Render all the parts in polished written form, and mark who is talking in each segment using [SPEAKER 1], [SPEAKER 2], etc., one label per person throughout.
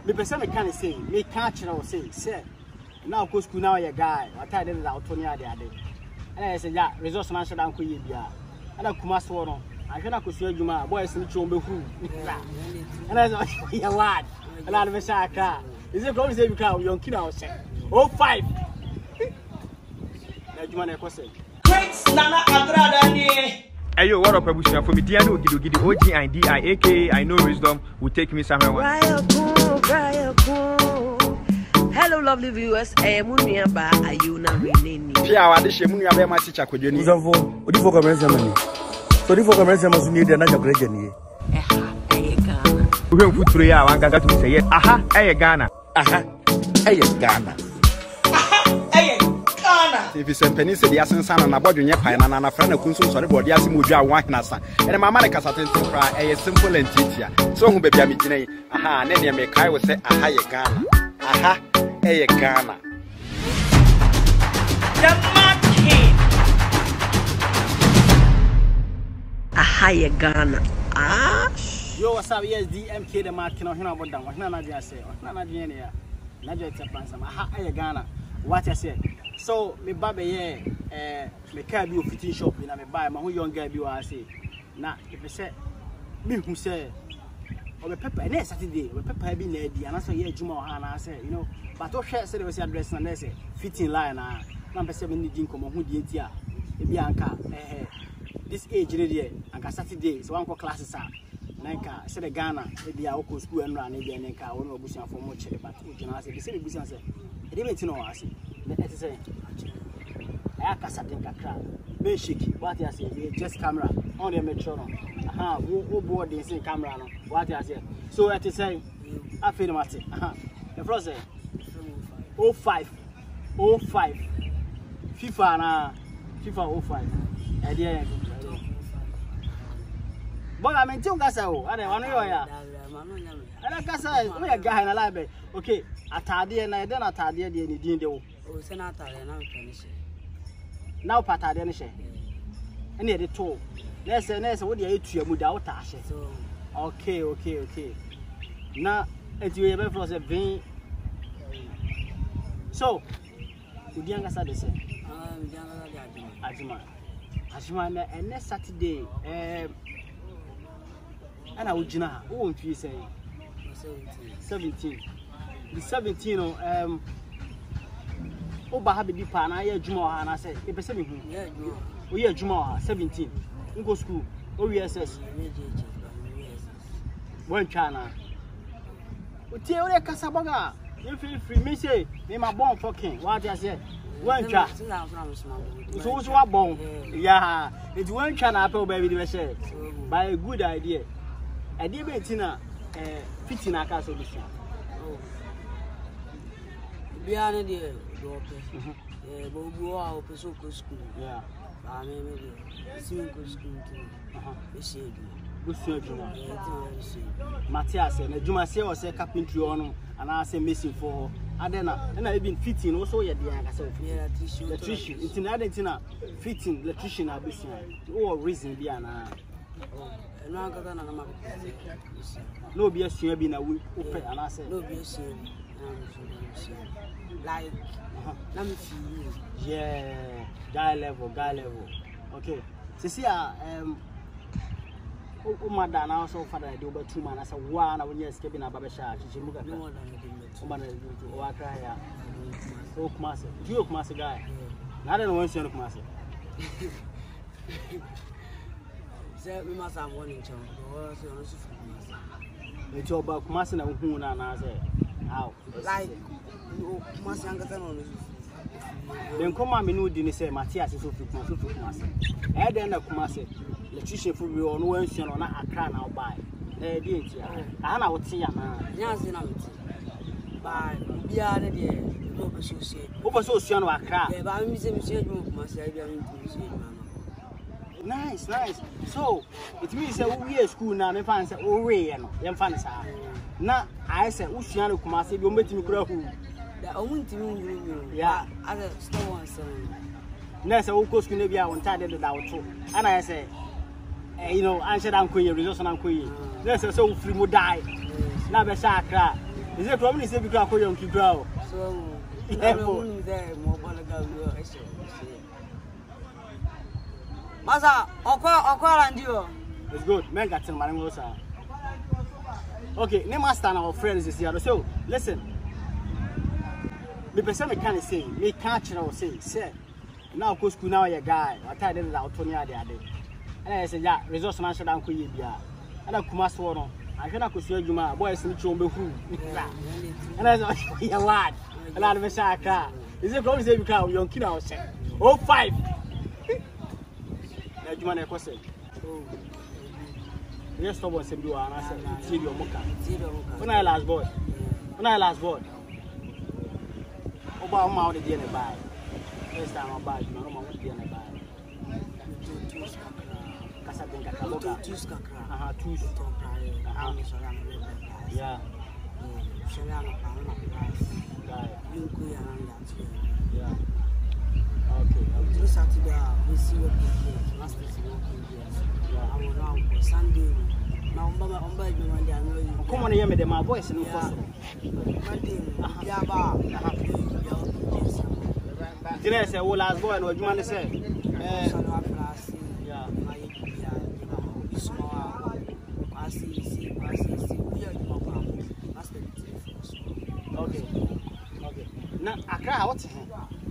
[SPEAKER 1] Me person me can say, me can't say, now go school now, your guy, what I did out 20 other day. And I said, yeah, resource man should uncle you, and I come as one. I cannot see you, my boys in the chumbe. And I said, yeah, what? A lot of a car. Is it going to say you can't, young kid, I was saying, oh, 5. You want a question? Great Nana Accra.
[SPEAKER 2] Hey yo, what up, Abusia? For me, Diano, Gidi, OG and DI, aka I know wisdom will take me somewhere.
[SPEAKER 3] Hello, lovely viewers. I am Muniaba. Are you not renaming?
[SPEAKER 2] Yeah, I wish Muniaba my teacher could you need some for what you for money. So, if you for must need another great journey. We won't put 3 hours and got to say, aha, hey, Ghana. Aha, hey, Ghana. If you send pennies, the essence and about your pine and a friend of Kunsu, sorry, but the Asimuja white nasa. And my Malika Satin to cry a simple and teacher. So, who baby, I'm eating aha, and then make I will say, aha, Ghana. Aha, hey, Ghana.
[SPEAKER 3] Dermadking. Aha, Ghana. Ah.
[SPEAKER 1] Yo, what's up? Yes, DMK, the marking on him about them. What not I say? What not I Nadia Tapansam. Aha, hey, Ghana. What I said. So, me baby, yeah, me can't be a fitting shop in a buy my whole young guy. You are say, now, if I say, me who say, or the pepper, next Saturday, the pepper be lady, and I say, yeah, Juma, and I say, you know, but all share said it was your dress, and they say, fitting line, number 7 didn't come on who did here, the Bianca, this age, and Saturday, so uncle classes are. Nanka said Ghana, maybe I will school and run again, and I will bush for much, but you know, I said, the same business. I didn't know, I said, let's say, I can't sat in Accra, be shaky, what I say, just camera on the metro. Aha, who board the same camera, what I say. So I say, I feel the matter. Aha, the first say, 05, FIFA 05, idea. But I mean, two guys, I don't know. And I guess we are guy in a library. Okay, at Tadia and I then at Tadia, the Indian. Now, Patadian, and near the toe. Let's say, what do you eat your without Tasha? Okay. Now, as you ever was a vein. So, the young as I say, Ajima, and next Saturday, and I would know, who won't you say 17? The 17, oh, Bahabi Dipa, and I hear Juma, and I said, if I say, oh, yeah, Juma, 17, you go school, OESS, one China. But tell you, Casabaga, you feel free, me say, they my born fucking, what I said, one China. It's also a bone, yeah, it's one China apple baby, they say, by a good idea. I did betina fitting a castle.
[SPEAKER 4] Beyond the but school.
[SPEAKER 1] Yeah,
[SPEAKER 4] I mean, school too.
[SPEAKER 1] Matthias and Juma say was a carpentry on, and I say missing for Adena, and I've been fitting also yet the electrician. It's in Argentina fitting electrician. I'll be saying, all reason beyond. No, be a sure being a week, and I said, no, be a sure.
[SPEAKER 4] Like,
[SPEAKER 1] yeah, guy level. Okay, so see, my dad also father, I do about 2 months. I said, one, I will just escape in a barber shop. She look at no one Accra. Oh, Master, you Master guy. I don't know when you look Master.
[SPEAKER 4] We must have one in town.
[SPEAKER 1] It's all about Master and who and I say, how?
[SPEAKER 4] Like, Master younger than on
[SPEAKER 1] then come on, me no didn't say Matthias is so fit, Master. I then a Kumasi, electrician for you on Wednesday on Accra now by. Eh, did you? I would see a yes,
[SPEAKER 4] by beyond the day,
[SPEAKER 1] over so soon, Accra.
[SPEAKER 4] But I'm missing
[SPEAKER 1] Nice. So it means that we are school now. They find oh way and them fans are. Now I said, Usiano Kumasi, you met me grow.
[SPEAKER 4] The only thing,
[SPEAKER 1] yeah,
[SPEAKER 4] other stones.
[SPEAKER 1] Next, I will go to Navia on Tide without two. And I say, you know, I said, I'm queer, resource and I'm queer. Let's so free would die. Now, Bessacra, Is it probably say because I young grow?
[SPEAKER 4] So, there more balaga. Masa, okwa and you.
[SPEAKER 1] It's good. Men got some money. Okay, name master and our friends is here. So, listen. Me person me can't say, me can't say, now go school now, your guy. I tell them that Tonya the other. And I said, yeah, resource man should uncle you. And I come as one. I cannot go see you, my boys, and you and I said, yeah, what? A lot of a car. Is it going to say because young kid? I was saying, oh, 5. Now, you want a question? Yes, someone said you are, and I said, see your mocha. When I last boy, about my other dinner buy. First time I buy, you know, my dinner buy. Casabenga Caloga, two yeah. Yeah. Okay.
[SPEAKER 4] Saturday, we see what last Sunday. Now,
[SPEAKER 1] come on, hear me, my voice in the first. Did I say, well, last boy, what you want to say? Yeah. Okay. Okay. Now, Accra, what's it?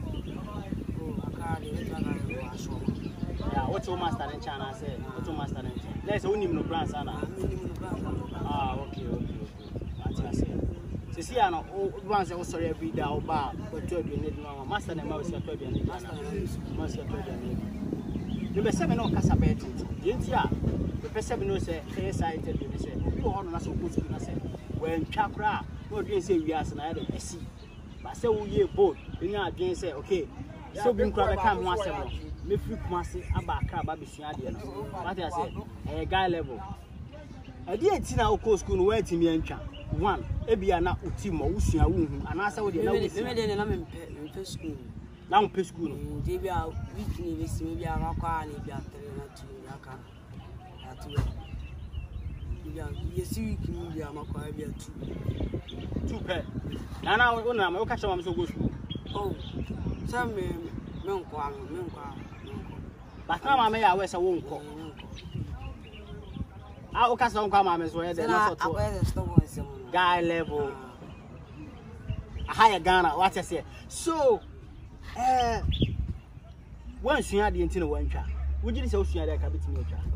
[SPEAKER 1] Yeah, what's your master in China? Say, what's your master in China? There's only no brands, Anna. Ah, okay. That's what I say. So, see, I know, once I was sorry every day, or bar, but 12 years, no, master and mouse, 12 years, master 12 years. You may say, no, Casabet, didn't ya? The person knows, say, KSI, tell you, say, you are not so good to say, when Chakra, no, didn't say we are another, I see. But say, we both, you know, again, say, okay, so being crowded, come once a month. Me free Kumasi about Crab, Bisiadi. What I say, a guy level. I did see now, course, school, where to me and one, Ebiana, Utimo, Usia, and I said, what you know, in school. Now, pay school. They be out weekly, maybe a rock and if you are telling you see, you can be a Macquarie 2 pair. And now, when I'm catch on so good. Oh, some men, but now I may always a won't call. I'll cast on come as well. Guy level. A higher Ghana, what I say. So, once you had the internal one child, would you say you had a cabinet?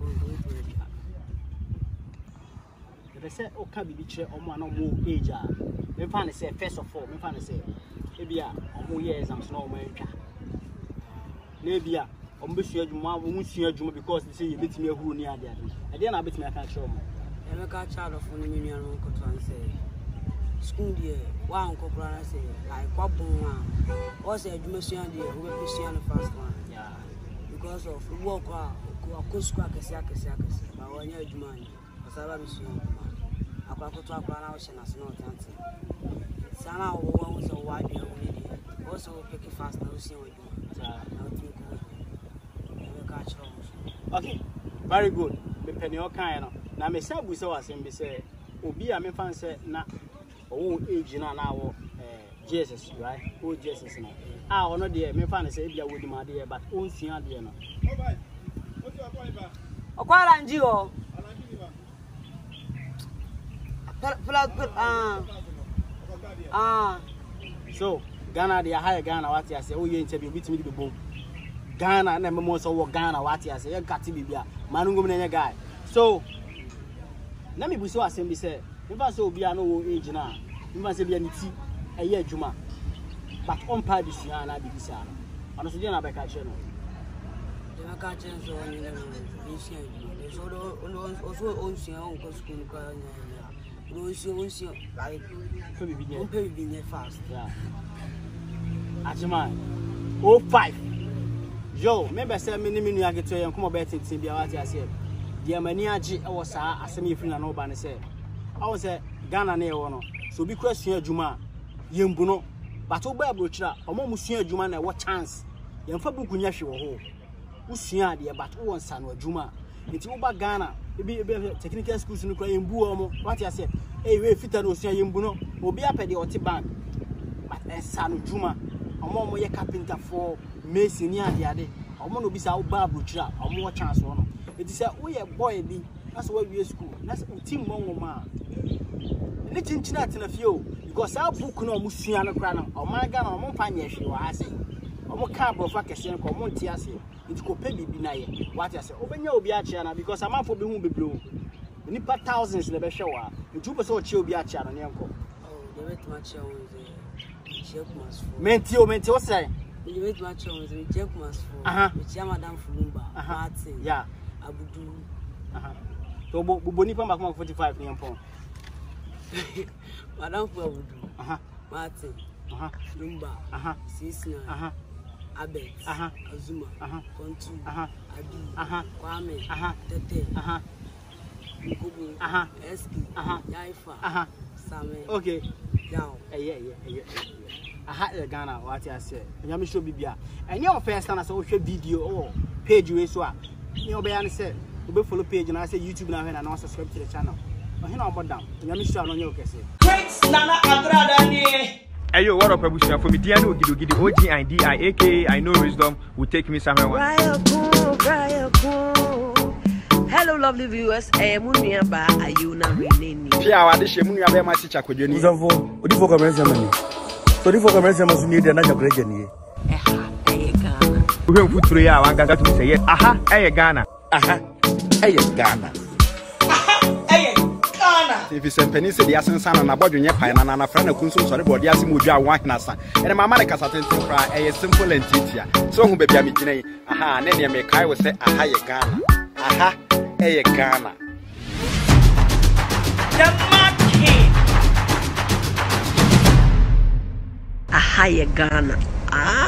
[SPEAKER 1] If I said, oh, can be chair or one or more age, me find say, first of all, me find say, maybe a more years I'm snow man. Maybe I'm sure you won't see you because they say you beat me who near there. I didn't have it, I can't show me. I make a child of 1 million and say, school year, one copra say, like what bone was a Jumasian dear who will be seeing the first one. Yeah, because of walk out, could scrack a sackers, but 1 year money, as I was seeing. I got to talk 1 hour and I not dancing. Sana was a wide year, also pick it fast, no see what you. Okay, very good. Me penny all kind. Now me say we say say obi a me fan say na o age na now Jesus right? O Jesus na. Ah ono dey me fan say bia wodi ma dey but on sua dey no. Okwara nji o. So Ghana dey high Ghana what you say o ye nche bi bitimi be bom. Ghana na me so wo Ghana what you say e gati bibia manungum na guy. So na me buso asem bi say me fa so obi a no wo age na me fa say bia ni ti eye adwuma but on pa bi sua na bi bisa no ono so dey na be ka che no dey na ka che so oni na bi sia adwuma so do on sua on ko school ko nya no sia like so bi bi on pay bi fast yeah achima 05 yo member say me ni nu ageto yen komo be tintin bia wati ase dia mani age e wo saa asem yefiri na no ba ne say awo say Ghana na e wo no so bi kwa sua adwuma yembu no but wo ba abrochira omo mu sua adwuma na e wo chance yemfa buku nya hwe wo ho wo sua de but wo nsa no adwuma It's over Ghana. Be technical schools no cry mbu omo. What you say? Eh we fita no sua yembu no. Obi apede oti bank. But sanu juma. Omo ye carpenter for mason ni ade. Omo no bi sa wo ba abrochira. Omo chance no. It is say we boy bi. That's why we school. That's team mongo ma. Ni chinchina tena fio because our book no musua no kra no. Omo Ghana omo pa nya hwe wa ase. Omo ka brofa kese no ko monti ase. It could pay bibi na ye. What you say? Open your biachana because I'm out for be who be blue. We need thousands in the show. The two person chill biachana near uncle.
[SPEAKER 4] Oh, the wet match on the check must for.
[SPEAKER 1] Mentio, what's that?
[SPEAKER 4] The wet match on the check must for. Which Madame Fulumba. Martin.
[SPEAKER 1] Yeah.
[SPEAKER 4] Abudu.
[SPEAKER 1] So, Bonipa Macma 45 near Pong.
[SPEAKER 4] Madame Fulumba. Martin. Lumba. Sisna. Abet, Azuma, Pontu, Adi, Kwame, Tete, Kubu, Eski, Yaifa, Same.
[SPEAKER 1] Okay.
[SPEAKER 4] Yao.
[SPEAKER 1] Yeah. A Ghana, what I said. I'm sure Bibia. And your first time I saw video or page you as well. You know, Bayan said, you follow page and I say YouTube now and also subscribe to the channel. But you know about them. I'm sure on your case.
[SPEAKER 5] Great Nana Accra.
[SPEAKER 2] Ayo, what up, Abusia? For me, Diano, Gidi, OGIDI, aka I know wisdom will take me somewhere.
[SPEAKER 3] Hello, lovely viewers. Munia ba Ayuna Renee.
[SPEAKER 2] Pia, I wish you have my teacher could you need
[SPEAKER 5] So, the commercial must need another great journey.
[SPEAKER 2] We put 3 hours and got to say, yes, aha, hey, Ghana. Aha, hey, Ghana. If you send penny said the essence and about your pine and a friend of Kunsun, sorry, but the Asimuja Wahnasa, and my Malika Satin cry a simple and teacher. So, who baby, I'm aha, and then you make I will say, aha, ye Ghana. Aha, hey, Ghana.
[SPEAKER 3] Aha, ye Ghana. Ah.